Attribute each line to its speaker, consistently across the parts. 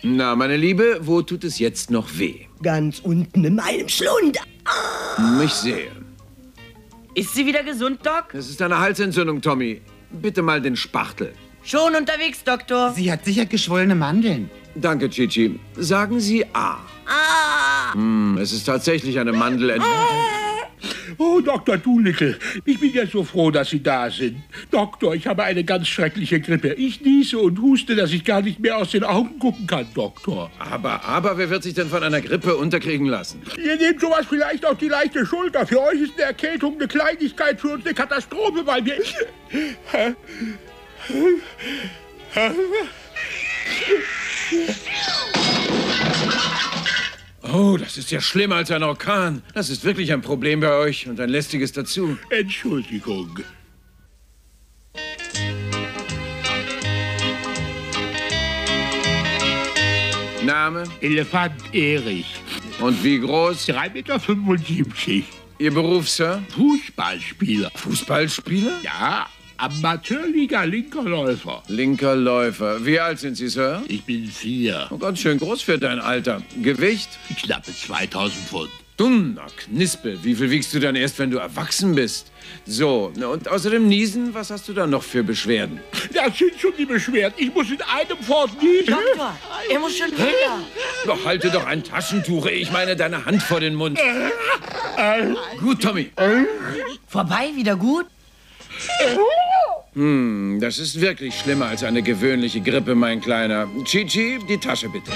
Speaker 1: Na, meine Liebe, wo tut es jetzt noch weh?
Speaker 2: Ganz unten in meinem Schlund.
Speaker 1: Ich sehe.
Speaker 3: Ist sie wieder gesund, Doc?
Speaker 1: Es ist eine Halsentzündung, Tommy. Bitte mal den Spachtel.
Speaker 3: Schon unterwegs, Doktor.
Speaker 4: Sie hat sicher geschwollene Mandeln.
Speaker 1: Danke, Chichi. Sagen Sie A. Es ist tatsächlich eine Mandelentwicklung.
Speaker 5: Oh, Dr. Doolittle, ich bin ja so froh, dass Sie da sind. Doktor, ich habe eine ganz schreckliche Grippe. Ich niese und huste, dass ich gar nicht mehr aus den Augen gucken kann, Doktor.
Speaker 1: Aber wer wird sich denn von einer Grippe unterkriegen lassen?
Speaker 5: Ihr nehmt sowas vielleicht auf die leichte Schulter. Für euch ist eine Erkältung eine Kleinigkeit, für uns eine Katastrophe, weil wir...
Speaker 1: Oh, das ist ja schlimmer als ein Orkan. Das ist wirklich ein Problem bei euch und ein lästiges dazu.
Speaker 5: Entschuldigung.
Speaker 1: Name?
Speaker 5: Elefant Erich.
Speaker 1: Und wie groß?
Speaker 5: 3,75 Meter.
Speaker 1: Ihr Beruf, Sir?
Speaker 5: Fußballspieler.
Speaker 1: Fußballspieler?
Speaker 5: Ja, Amateurliga linker Läufer.
Speaker 1: Linker Läufer. Wie alt sind Sie, Sir?
Speaker 5: Ich bin 4.
Speaker 1: Oh, ganz schön groß für dein Alter. Gewicht?
Speaker 5: Knappe 2000 Pfund.
Speaker 1: Dummer Knispel. Wie viel wiegst du dann erst, wenn du erwachsen bist? So, und außerdem Niesen, was hast du dann noch für Beschwerden?
Speaker 5: Das sind schon die Beschwerden. Ich muss in einem Fort niesen.
Speaker 3: Doktor, er muss schon wieder.
Speaker 1: Doch, halte doch ein Taschentuch. Ich meine, deine Hand vor den Mund. Gut, Tommy.
Speaker 3: Vorbei, wieder gut?
Speaker 1: Das ist wirklich schlimmer als eine gewöhnliche Grippe, mein Kleiner. Chichi, die Tasche bitte.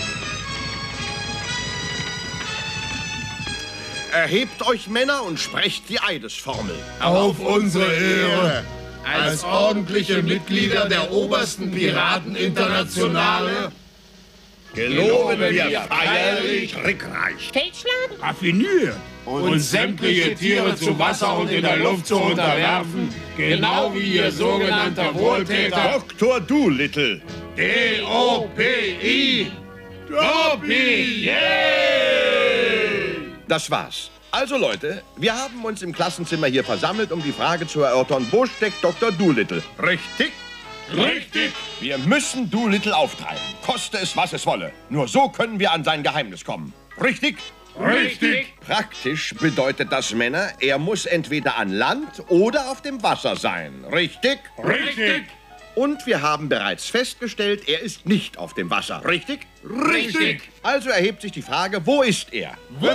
Speaker 6: Erhebt euch, Männer, und sprecht die Eidesformel.
Speaker 7: Auf unsere Ehre, als ordentliche Mitglieder der obersten Pirateninternationale, geloben wir feierlich,
Speaker 6: Trickreich,
Speaker 5: Raffiniert.
Speaker 7: uns sämtliche Tiere zu Wasser und in der Luft zu unterwerfen, genau wie ihr sogenannter Wohltäter
Speaker 6: Dr. Doolittle.
Speaker 7: D-O-P-I, Dopi,
Speaker 6: Das war's. Also Leute, wir haben uns im Klassenzimmer hier versammelt, um die Frage zu erörtern, wo steckt Dr. Doolittle? Richtig?
Speaker 7: Richtig.
Speaker 6: Wir müssen Doolittle auftreiben, koste es, was es wolle. Nur so können wir an sein Geheimnis kommen. Richtig?
Speaker 7: Richtig.
Speaker 6: Praktisch bedeutet das, Männer, er muss entweder an Land oder auf dem Wasser sein. Richtig?
Speaker 7: Richtig.
Speaker 6: Und wir haben bereits festgestellt, er ist nicht auf dem Wasser. Richtig?
Speaker 7: Richtig.
Speaker 6: Also erhebt sich die Frage, wo ist er?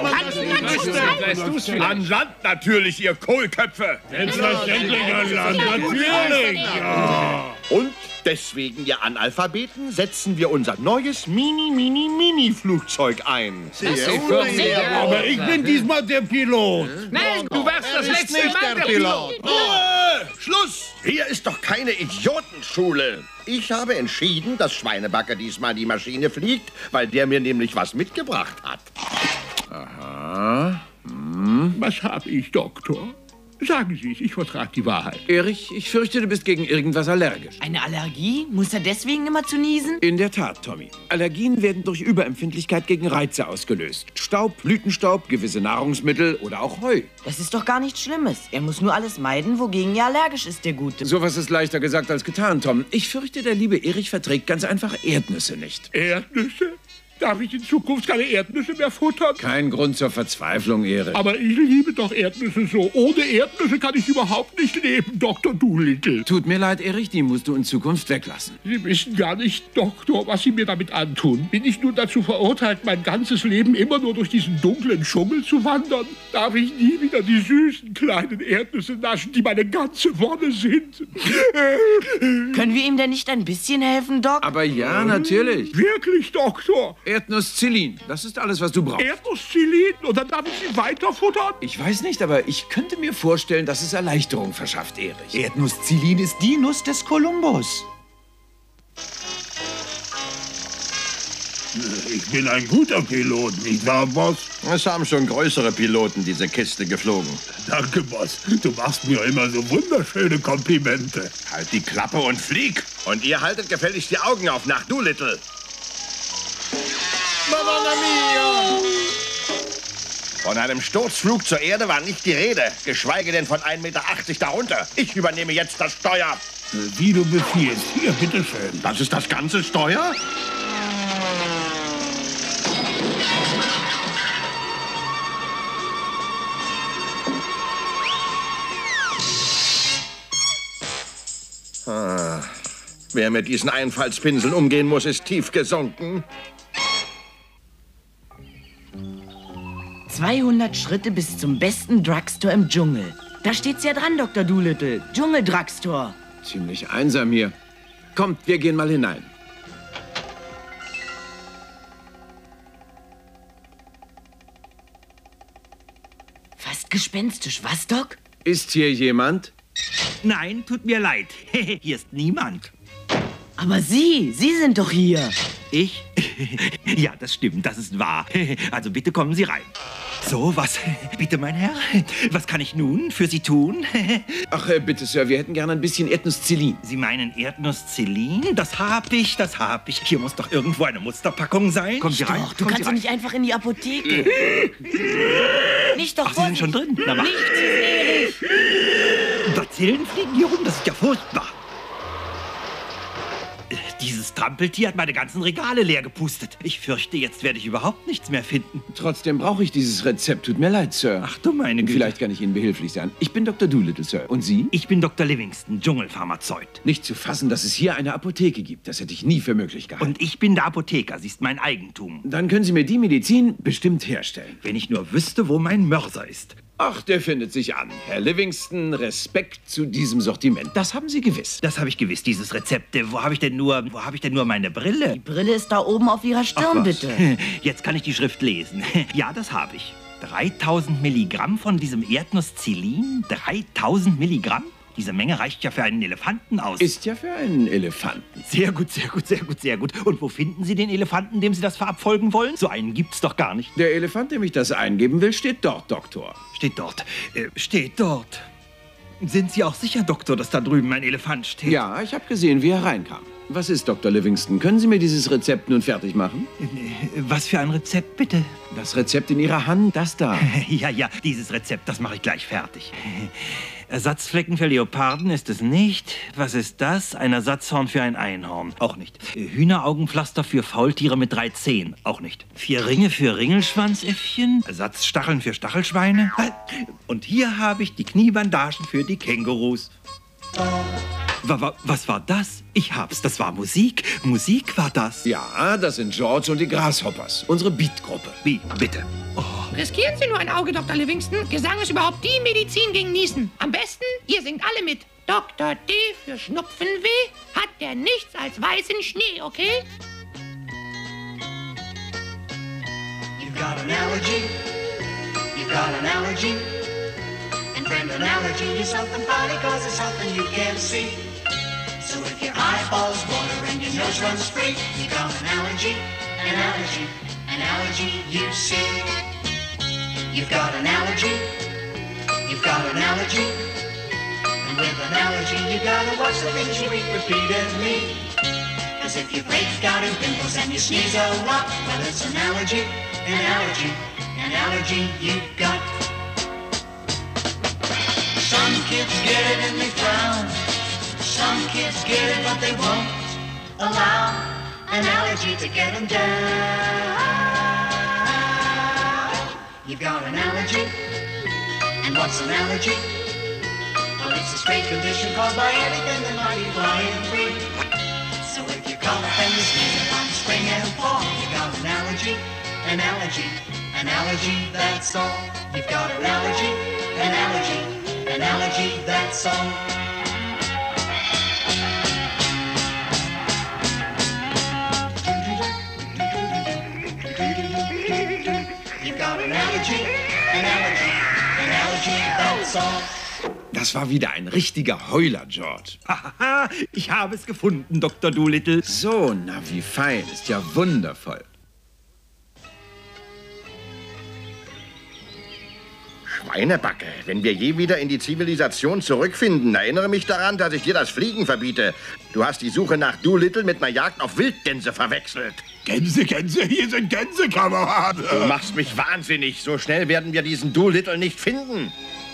Speaker 6: An Land natürlich, ihr Kohlköpfe.
Speaker 7: Selbstverständlich an Land, natürlich. Ja.
Speaker 6: Und deswegen, ihr Analphabeten, setzen wir unser neues Mini-Flugzeug ein.
Speaker 5: Aber ich bin diesmal der Pilot.
Speaker 8: Nein, du warst das letzte Mal der Pilot.
Speaker 6: Ruhe! Schluss! Hier ist doch keine Idiotenschule. Ich habe entschieden, dass Schweinebacke diesmal die Maschine fliegt, weil der mir nämlich was mitgebracht hat.
Speaker 1: Aha.
Speaker 5: Was hab ich, Doktor? Sagen Sie es, ich vertrage die Wahrheit.
Speaker 1: Erich, ich fürchte, du bist gegen irgendwas allergisch.
Speaker 3: Eine Allergie? Muss er deswegen immer zu niesen?
Speaker 1: In der Tat, Tommy. Allergien werden durch Überempfindlichkeit gegen Reize ausgelöst. Staub, Blütenstaub, gewisse Nahrungsmittel oder auch Heu.
Speaker 3: Das ist doch gar nichts Schlimmes. Er muss nur alles meiden, wogegen er allergisch ist, der Gute.
Speaker 1: Sowas ist leichter gesagt als getan, Tom. Ich fürchte, der liebe Erich verträgt ganz einfach Erdnüsse nicht.
Speaker 5: Erdnüsse? Darf ich in Zukunft keine Erdnüsse mehr futtern?
Speaker 1: Kein Grund zur Verzweiflung, Erich.
Speaker 5: Aber ich liebe doch Erdnüsse so. Ohne Erdnüsse kann ich überhaupt nicht leben, Dr. Doolittle.
Speaker 1: Tut mir leid, Erich, die musst du in Zukunft weglassen.
Speaker 5: Sie wissen gar nicht, Doktor, was Sie mir damit antun. Bin ich nun dazu verurteilt, mein ganzes Leben immer nur durch diesen dunklen Dschungel zu wandern? Darf ich nie wieder die süßen kleinen Erdnüsse naschen, die meine ganze Wonne sind?
Speaker 3: Können wir ihm denn nicht ein bisschen helfen, Doc?
Speaker 1: Aber ja, natürlich.
Speaker 5: Wirklich, Doktor?
Speaker 1: Erdnusszilin, das ist alles, was du brauchst.
Speaker 5: Erdnusszilin? Und dann darf ich sie weiter futtern?
Speaker 1: Ich weiß nicht, aber ich könnte mir vorstellen, dass es Erleichterung verschafft, Erich.
Speaker 4: Erdnusszilin ist die Nuss des Kolumbus.
Speaker 5: Ich bin ein guter Pilot, nicht wahr, Boss?
Speaker 6: Es haben schon größere Piloten diese Kiste geflogen.
Speaker 5: Danke, Boss. Du machst mir immer so wunderschöne Komplimente.
Speaker 6: Halt die Klappe und flieg. Und ihr haltet gefälligst die Augen auf nach Doolittle. Madonna mia! Von einem Sturzflug zur Erde war nicht die Rede, geschweige denn von 1,80 Meter darunter. Ich übernehme jetzt das Steuer.
Speaker 5: Wie du befiehlst. Hier, bitteschön.
Speaker 6: Das ist das ganze Steuer? Wer mit diesen Einfallspinseln umgehen muss, ist tief gesunken.
Speaker 3: 200 Schritte bis zum besten Drugstore im Dschungel. Da steht's ja dran, Dr. Dolittle. Dschungel-Drugstore.
Speaker 1: Ziemlich einsam hier. Kommt, wir gehen mal hinein.
Speaker 3: Fast gespenstisch, was, Doc?
Speaker 1: Ist hier jemand?
Speaker 2: Nein, tut mir leid. Hier ist niemand.
Speaker 3: Aber Sie sind doch hier.
Speaker 2: Ich? Ja, das stimmt, das ist wahr. Also bitte kommen Sie rein. So, was? Bitte, mein Herr? Was kann ich nun für Sie tun?
Speaker 1: Ach, bitte, Sir, wir hätten gerne ein bisschen Erdnuss-Celine.
Speaker 2: Sie meinen Erdnuss-Celine? Das hab ich. Hier muss doch irgendwo eine Musterpackung sein. Kommen Sie rein.
Speaker 3: Doch, du kannst doch nicht einfach in die Apotheke. Nicht doch.
Speaker 2: Ach, Sie sind schon drin? Na, mach.
Speaker 3: Nicht zu sehr.
Speaker 2: Bazillen fliegen hier rum, das ist ja furchtbar. Dieses Trampeltier hat meine ganzen Regale leer gepustet. Ich fürchte, jetzt werde ich überhaupt nichts mehr finden.
Speaker 1: Trotzdem brauche ich dieses Rezept. Tut mir leid, Sir.
Speaker 2: Ach du meine Güte.
Speaker 1: Vielleicht kann ich Ihnen behilflich sein. Ich bin Dr. Dolittle, Sir. Und Sie?
Speaker 2: Ich bin Dr. Livingston, Dschungelpharmazeut.
Speaker 1: Nicht zu fassen, dass es hier eine Apotheke gibt. Das hätte ich nie für möglich gehalten.
Speaker 2: Und ich bin der Apotheker. Sie ist mein Eigentum.
Speaker 1: Dann können Sie mir die Medizin bestimmt herstellen.
Speaker 2: Wenn ich nur wüsste, wo mein Mörser ist.
Speaker 1: Ach, der findet sich an. Herr Livingston, Respekt zu diesem Sortiment. Das haben Sie gewiss.
Speaker 2: Das habe ich gewiss, dieses Rezept. Wo habe ich denn nur meine Brille?
Speaker 3: Die Brille ist da oben auf Ihrer Stirn, bitte.
Speaker 2: Jetzt kann ich die Schrift lesen. Ja, das habe ich. 3000 Milligramm von diesem Erdnuss-Celine? 3000 Milligramm? Diese Menge reicht ja für einen Elefanten aus.
Speaker 1: Ist ja für einen Elefanten.
Speaker 2: Sehr gut, sehr gut, sehr gut, sehr gut. Und wo finden Sie den Elefanten, dem Sie das verabfolgen wollen? So einen gibt's doch gar nicht.
Speaker 1: Der Elefant, dem ich das eingeben will, steht dort, Doktor.
Speaker 2: Steht dort. Steht dort. Sind Sie auch sicher, Doktor, dass da drüben ein Elefant steht?
Speaker 1: Ja, ich habe gesehen, wie er reinkam. Was ist, Dr. Livingston? Können Sie mir dieses Rezept nun fertig machen?
Speaker 2: Was für ein Rezept, bitte?
Speaker 1: Das Rezept in Ihrer Hand, das da.
Speaker 2: Ja, dieses Rezept, das mache ich gleich fertig. Ersatzflecken für Leoparden ist es nicht. Was ist das? Ein Ersatzhorn für ein Einhorn. Auch nicht. Hühneraugenpflaster für Faultiere mit 3 Zehen. Auch nicht. 4 Ringe für Ringelschwanzäffchen. Ersatzstacheln für Stachelschweine. Und hier habe ich die Kniebandagen für die Kängurus. Was war das? Ich hab's, das war Musik. Musik war das.
Speaker 1: Ja, das sind George und die Grasshoppers, unsere Beat-Gruppe.
Speaker 2: Wie, bitte?
Speaker 8: Riskieren Sie nur ein Auge, Dr. Livingston. Gesang ist überhaupt die Medizin gegen Niesen. Am besten, ihr singt alle mit. Dr. D für Schnupfenweh hat der nichts als weißen Schnee, okay?
Speaker 9: You've got an allergy. You've got an allergy. And friend, an allergy is something funny cause it's something you can't see. So if your eyeballs water and your nose runs free, you've got an allergy, an allergy, an allergy you see. You've got an allergy, you've got an allergy. And with an allergy you gotta watch the things you eat repeatedly. Cause if you break out in pimples and you sneeze a lot, well it's an allergy, an allergy, an allergy you've got. Some kids get it and they frown. Some kids get it but they won't allow an allergy to get them down. You've got an allergy. And what's an allergy? Well, it's a strange condition caused by anything that might be flying free. So if you cough and you sneeze on spring and fall, you got an allergy, an allergy, an allergy, that's all. You've got an allergy, an allergy, an allergy, that's all. You've got an allergy, an allergy, an allergy, that's all.
Speaker 1: Das war wieder ein richtiger Heuler, George.
Speaker 2: Haha, ich habe es gefunden, Dr. Dolittle.
Speaker 1: So, na wie fein. Ist ja wundervoll.
Speaker 6: Schweinebacke, wenn wir je wieder in die Zivilisation zurückfinden, erinnere mich daran, dass ich dir das Fliegen verbiete. Du hast die Suche nach Dolittle mit einer Jagd auf Wildgänse verwechselt.
Speaker 7: Gänse, hier sind Gänse, Kameraden.
Speaker 6: Du machst mich wahnsinnig. So schnell werden wir diesen Dolittle nicht finden.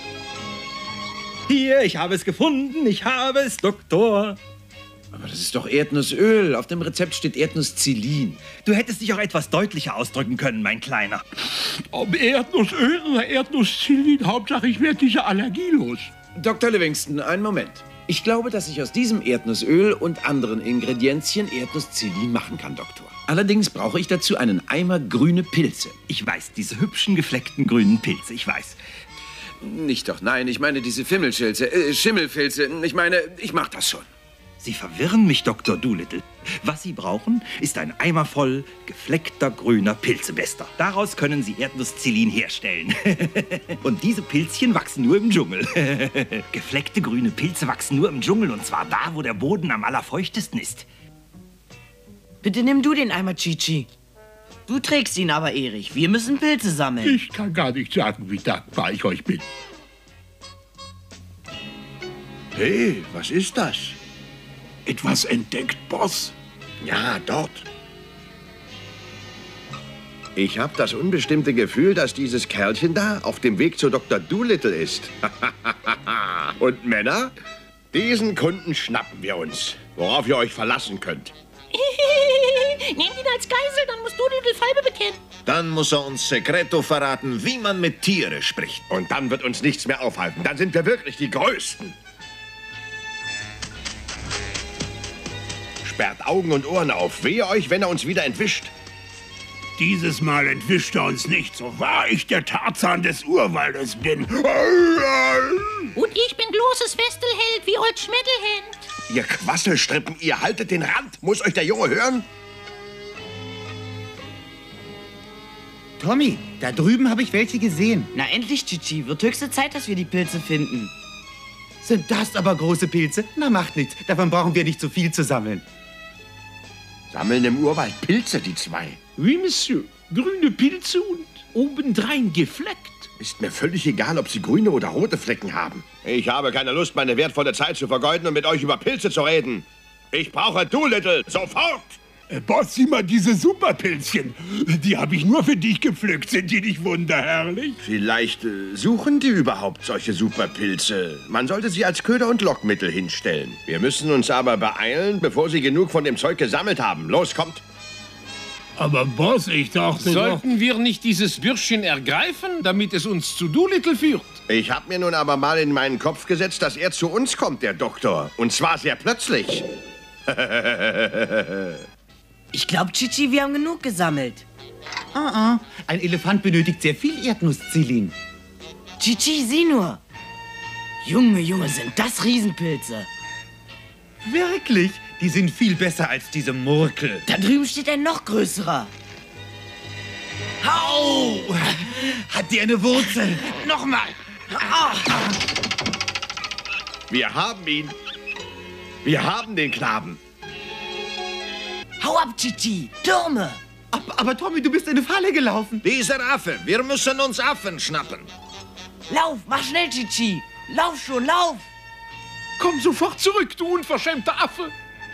Speaker 2: Hier, ich habe es gefunden. Ich habe es, Doktor.
Speaker 1: Aber das ist doch Erdnussöl. Auf dem Rezept steht Erdnuss-Celine.
Speaker 2: Du hättest dich auch etwas deutlicher ausdrücken können, mein Kleiner.
Speaker 5: Ob Erdnussöl oder Erdnuss-Celine, Hauptsache ich werde diese Allergie los.
Speaker 1: Dr. Livingston, einen Moment. Ich glaube, dass ich aus diesem Erdnussöl und anderen Ingredienzien Erdnusszilin machen kann, Doktor. Allerdings brauche ich dazu einen Eimer grüne Pilze.
Speaker 2: Ich weiß, diese hübschen, gefleckten grünen Pilze, ich weiß.
Speaker 1: Nicht doch, nein, ich meine diese Schimmelfilze. Ich meine, ich mach das schon.
Speaker 2: Sie verwirren mich, Dr. Doolittle. Was Sie brauchen, ist ein Eimer voll gefleckter grüner Pilzebester. Daraus können Sie Erdnusszilin herstellen. Und diese Pilzchen wachsen nur im Dschungel. Gefleckte grüne Pilze wachsen nur im Dschungel, und zwar da, wo der Boden am allerfeuchtesten ist.
Speaker 3: Bitte nimm du den Eimer, Chichi. Du trägst ihn aber, Erich. Wir müssen Pilze sammeln.
Speaker 5: Ich kann gar nicht sagen, wie dankbar ich euch bin.
Speaker 6: Hey, was ist das?
Speaker 5: Etwas entdeckt, Boss?
Speaker 6: Ja, dort. Ich habe das unbestimmte Gefühl, dass dieses Kerlchen da auf dem Weg zu Dr. Doolittle ist. Und Männer, diesen Kunden schnappen wir uns, worauf ihr euch verlassen könnt.
Speaker 8: Nehmt ihn als Geisel, dann musst du die Falbe bekennen.
Speaker 10: Dann muss er uns Sekreto verraten, wie man mit Tiere spricht.
Speaker 6: Und dann wird uns nichts mehr aufhalten. Dann sind wir wirklich die Größten. Sperrt Augen und Ohren auf. Wehe euch, wenn er uns wieder entwischt.
Speaker 5: Dieses Mal entwischt er uns nicht, so wahr ich der Tarzan des Urwaldes bin.
Speaker 8: Und ich bin bloßes Westelheld wie Old Schmettelhand.
Speaker 6: Ihr Quasselstrippen, ihr haltet den Rand. Muss euch der Junge hören?
Speaker 4: Tommy, da drüben habe ich welche gesehen.
Speaker 3: Na endlich, Chichi. Wird höchste Zeit, dass wir die Pilze finden.
Speaker 4: Sind das aber große Pilze? Na, macht nichts. Davon brauchen wir nicht so viel zu sammeln.
Speaker 6: Sammeln im Urwald Pilze, die zwei.
Speaker 5: Oui, Monsieur. Grüne Pilze und obendrein gefleckt.
Speaker 6: Ist mir völlig egal, ob sie grüne oder rote Flecken haben. Ich habe keine Lust, meine wertvolle Zeit zu vergeuden und mit euch über Pilze zu reden. Ich brauche Doolittle, sofort!
Speaker 5: Boss, sieh mal diese Superpilzchen. Die habe ich nur für dich gepflückt. Sind die nicht wunderherrlich?
Speaker 6: Vielleicht suchen die überhaupt solche Superpilze. Man sollte sie als Köder und Lockmittel hinstellen. Wir müssen uns aber beeilen, bevor sie genug von dem Zeug gesammelt haben. Los, kommt!
Speaker 5: Aber Boss, ich dachte
Speaker 7: Sollten wir nicht dieses Bürschchen ergreifen, damit es uns zu Doolittle führt?
Speaker 6: Ich habe mir nun aber mal in meinen Kopf gesetzt, dass er zu uns kommt, der Doktor. Und zwar sehr plötzlich.
Speaker 3: Ich glaube, Chichi, wir haben genug gesammelt.
Speaker 4: Ein Elefant benötigt sehr viel Erdnusszilin.
Speaker 3: Chichi, sieh nur. Junge, Junge, sind das Riesenpilze.
Speaker 4: Wirklich? Die sind viel besser als diese Murkel.
Speaker 3: Da drüben steht ein noch größerer.
Speaker 4: Au! Hat die eine Wurzel? Nochmal!
Speaker 6: Wir haben ihn. Wir haben den Knaben.
Speaker 3: Hau ab, Chichi! Türme!
Speaker 4: Aber Tommy, du bist in eine Falle gelaufen.
Speaker 10: Dieser Affe, wir müssen uns Affen schnappen.
Speaker 3: Lauf, mach schnell, Chichi! Lauf schon, lauf!
Speaker 7: Komm sofort zurück, du unverschämter Affe!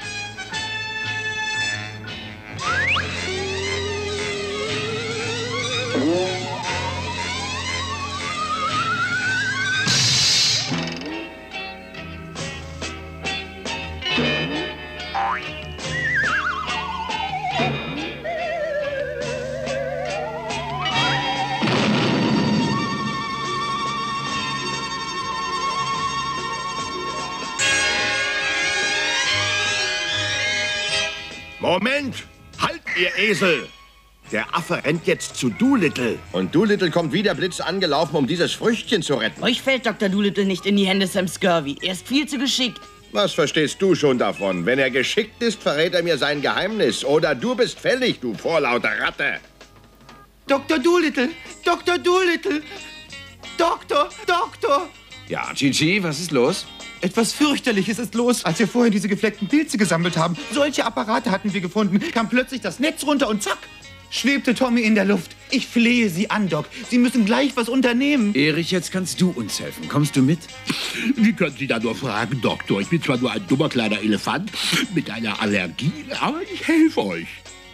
Speaker 6: Moment! Halt, ihr Esel! Der Affe rennt jetzt zu Doolittle. Und Doolittle kommt wie der Blitz angelaufen, um dieses Früchtchen zu retten.
Speaker 3: Euch fällt Dr. Doolittle nicht in die Hände, Sam Scurvy. Er ist viel zu geschickt.
Speaker 6: Was verstehst du schon davon? Wenn er geschickt ist, verrät er mir sein Geheimnis. Oder du bist fällig, du vorlauter Ratte.
Speaker 4: Dr. Doolittle! Dr. Doolittle! Doktor!
Speaker 1: Ja, Chichi, was ist los?
Speaker 4: Etwas fürchterliches ist los. Als wir vorhin diese gefleckten Pilze gesammelt haben, solche Apparate hatten wir gefunden, kam plötzlich das Netz runter und zack, schwebte Tommy in der Luft. Ich flehe Sie an, Doc. Sie müssen gleich was unternehmen.
Speaker 1: Erich, jetzt kannst du uns helfen. Kommst du mit?
Speaker 5: Wie können Sie da nur fragen, Doktor? Ich bin zwar nur ein dummer kleiner Elefant mit einer Allergie, aber ich helfe euch.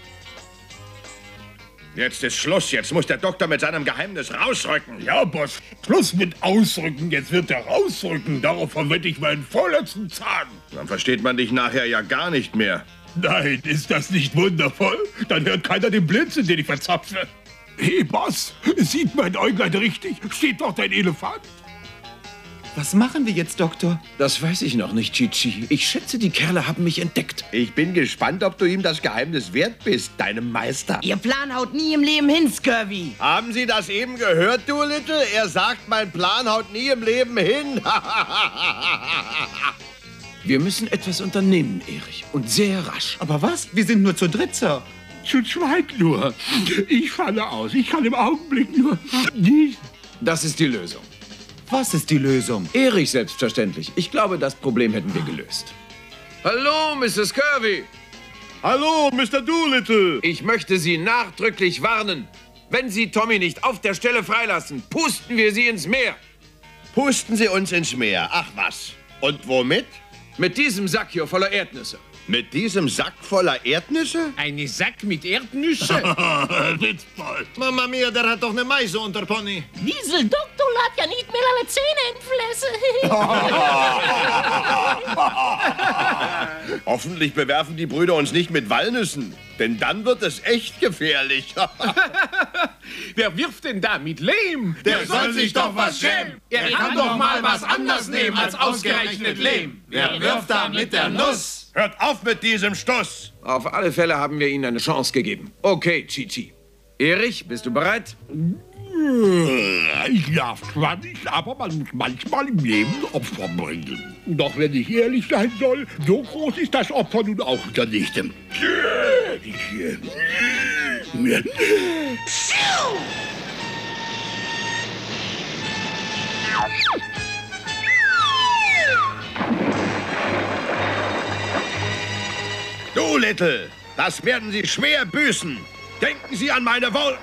Speaker 6: Jetzt ist Schluss. Jetzt muss der Doktor mit seinem Geheimnis rausrücken.
Speaker 5: Ja, Boss, Schluss mit Ausrücken. Jetzt wird er rausrücken. Darauf verwette ich meinen vorletzten Zahn.
Speaker 6: Dann versteht man dich nachher ja gar nicht mehr.
Speaker 5: Nein, ist das nicht wundervoll? Dann hört keiner den Blitz, den ich verzapfe. Hey, Boss, sieht mein Äuglein richtig? Steht doch dein Elefant?
Speaker 4: Was machen wir jetzt, Doktor?
Speaker 1: Das weiß ich noch nicht, Chi-Chi. Ich schätze, die Kerle haben mich entdeckt.
Speaker 6: Ich bin gespannt, ob du ihm das Geheimnis wert bist, deinem Meister.
Speaker 3: Ihr Plan haut nie im Leben hin, Scurvy.
Speaker 6: Haben Sie das eben gehört, Doolittle? Er sagt, mein Plan haut nie im Leben hin.
Speaker 1: Wir müssen etwas unternehmen, Erich. Und sehr rasch.
Speaker 4: Aber was? Wir sind nur zu dritt, Sir.
Speaker 5: Zu zweit nur. Ich falle aus. Ich kann im Augenblick nur niesen.
Speaker 1: Das ist die Lösung.
Speaker 4: Was ist die Lösung?
Speaker 1: Erich, selbstverständlich. Ich glaube, das Problem hätten wir gelöst. Hallo, Mrs. Scurvy.
Speaker 6: Hallo, Mr. Doolittle.
Speaker 1: Ich möchte Sie nachdrücklich warnen. Wenn Sie Tommy nicht auf der Stelle freilassen, pusten wir Sie ins Meer.
Speaker 6: Pusten Sie uns ins Meer. Ach was. Und womit?
Speaker 1: Mit diesem Sack hier voller Erdnüsse.
Speaker 6: Mit diesem Sack voller Erdnüsse?
Speaker 7: Eine Sack mit Erdnüsse?
Speaker 10: Witzbold. Mama mia, der hat doch eine Meise unter Pony.
Speaker 8: Diesel Doktor hat ja nicht mehr alle Zähne in Fresse.
Speaker 6: Hoffentlich bewerfen die Brüder uns nicht mit Walnüssen. Denn dann wird es echt gefährlich.
Speaker 7: Wer wirft denn da mit Lehm?
Speaker 10: Der soll sich doch was schämen.
Speaker 7: Er kann doch mal was anders nehmen als ausgerechnet Lehm.
Speaker 10: Wer wirft da mit der Nuss?
Speaker 6: Hört auf mit diesem Stuss.
Speaker 1: Auf alle Fälle haben wir Ihnen eine Chance gegeben. Okay, Chi-Chi. Erich, bist du bereit?
Speaker 5: Ich darf zwar nicht, aber man muss manchmal im Leben Opfer bringen. Doch wenn ich ehrlich sein soll, so groß ist das Opfer nun auch wieder nicht.
Speaker 6: Doolittle, das werden Sie schwer büßen. Denken Sie an meine Wohl...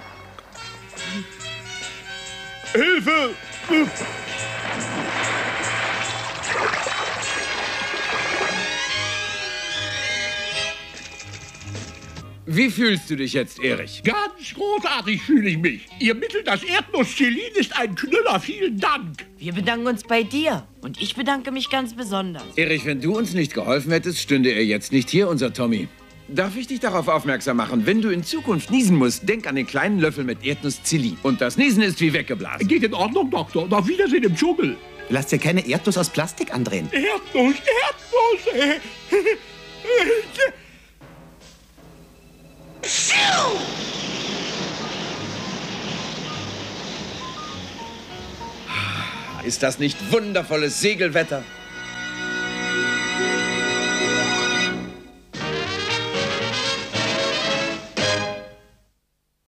Speaker 6: Hilfe!
Speaker 1: Wie fühlst du dich jetzt, Erich?
Speaker 5: Ganz großartig fühle ich mich. Ihr Mittel, das Erdnuss-Chelin, ist ein Knüller. Vielen Dank.
Speaker 3: Wir bedanken uns bei dir. Und ich bedanke mich ganz besonders.
Speaker 1: Erich, wenn du uns nicht geholfen hättest, stünde er jetzt nicht hier, unser Tommy. Darf ich dich darauf aufmerksam machen, wenn du in Zukunft niesen musst, denk an den kleinen Löffel mit Erdnuss-Chelin. Und das Niesen ist wie weggeblasen.
Speaker 5: Geht in Ordnung, Doktor. Auf Wiedersehen im Dschungel.
Speaker 4: Lass dir keine Erdnuss aus Plastik andrehen.
Speaker 5: Erdnuss, Erdnuss.
Speaker 1: Ist das nicht wundervolles Segelwetter?